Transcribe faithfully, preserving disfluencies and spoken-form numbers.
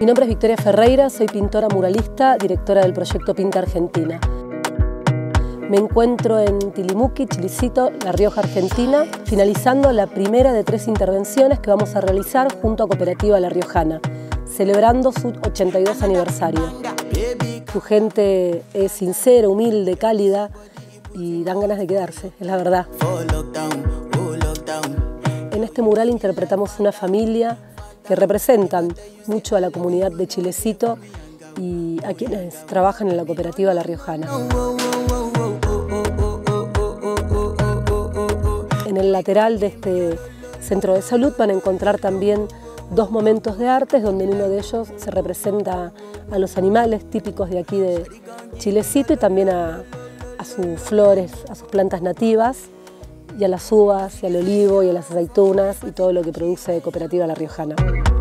Mi nombre es Victoria Ferreira, soy pintora muralista, directora del proyecto Pinta Argentina. Me encuentro en Tilimuqui, Chilecito, La Rioja, Argentina, finalizando la primera de tres intervenciones que vamos a realizar junto a Cooperativa La Riojana, celebrando su ochenta y dos aniversario. Su gente es sincera, humilde, cálida y dan ganas de quedarse, es la verdad. En este mural interpretamos una familia que representan mucho a la comunidad de Chilecito y a quienes trabajan en la Cooperativa La Riojana. En el lateral de este centro de salud van a encontrar también dos momentos de artes, donde en uno de ellos se representa a los animales típicos de aquí de Chilecito y también a, a sus flores, a sus plantas nativas, y a las uvas, y al olivo, y a las aceitunas, y todo lo que produce Cooperativa La Riojana.